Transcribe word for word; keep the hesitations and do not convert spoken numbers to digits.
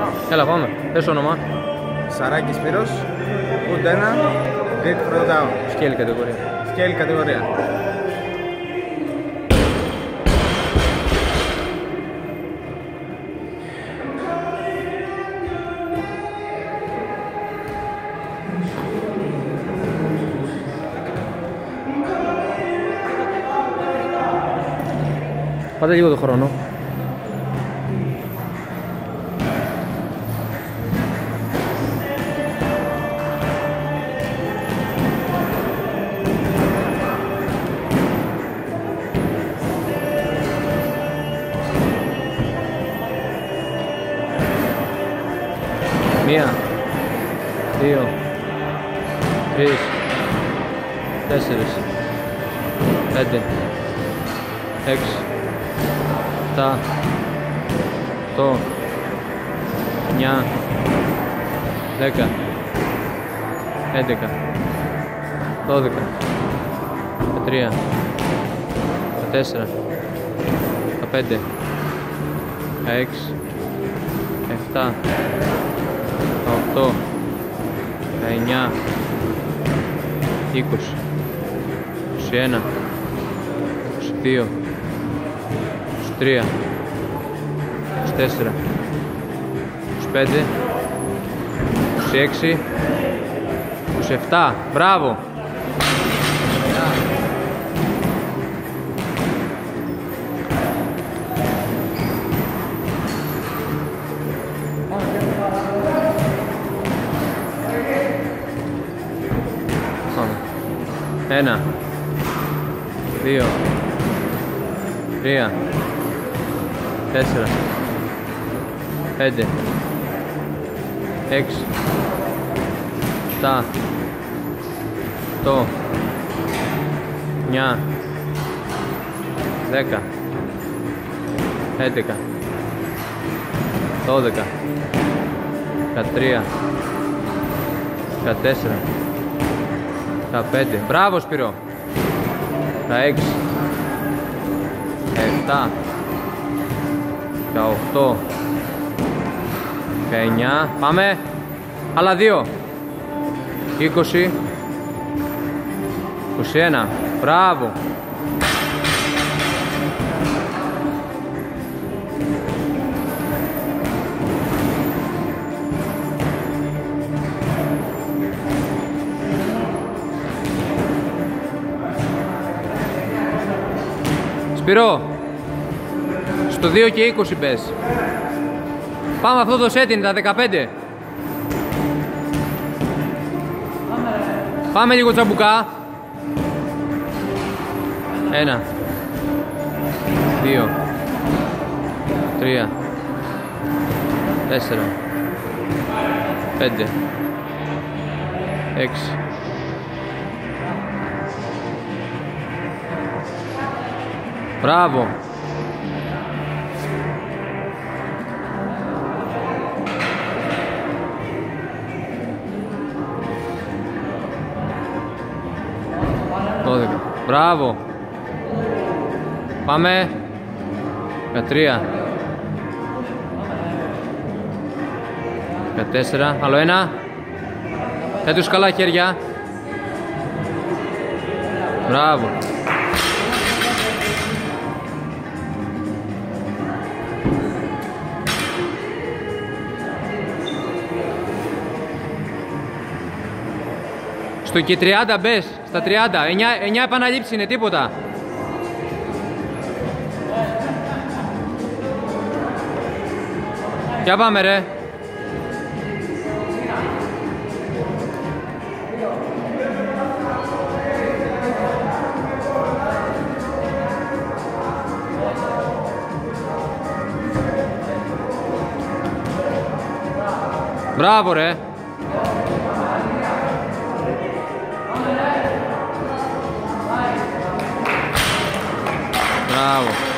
Έλα πάμε, πες όνομα. Σαράκης Σπύρος, Wood ένα, Great Throwdown. Scale κατηγορία. Scale κατηγορία. Πάτε λίγο το χρόνο. Μία, δύο, τρεις, τέσσερις, πέντε, έξι, επτά, οκτώ, εννιά, δέκα, έντεκα, δώδεκα, δεκατρία, δεκατέσσερα, δεκαπέντε, δεκαέξι, δεκαεπτά, δεκαοκτώ, δεκαεννιά, είκοσι, είκοσι ένα, είκοσι δύο, είκοσι τρία, είκοσι τέσσερα, είκοσι πέντε, είκοσι έξι, είκοσι επτά. Μπράβο! Ένα, δύο, τρία, τέσσερα, πέντε, έξι, επτά, οκτώ, εννιά, δέκα, έντεκα, δώδεκα, δεκατρία, δεκατέσσερα, δεκαπέντε. Μπράβο Σπύρο. δεκαέξι, δεκαεπτά, δεκαοκτώ, δεκαεννιά. Πάμε. Άλλα δύο. είκοσι, είκοσι ένα. Μπράβο. Σπύρο, στο δύο και είκοσι πες. Πάμε αυτό το set είναι τα δεκαπέντε. Πάμε λίγο τσαμπουκά. Ένα, δύο, τρία, τέσσερα, πέντε, έξι, μπράβο. δώδεκα. Μπράβο. Πάμε. δεκατρία. δεκατέσσερα. Άλλο ένα. Θέτω καλά χέρια. Μπράβο. Στο και τριάντα μπες, στα τριάντα, εννιά επαναλήψεις είναι τίποτα. Για πάμε ρε. Μπράβο ρε. Bravo.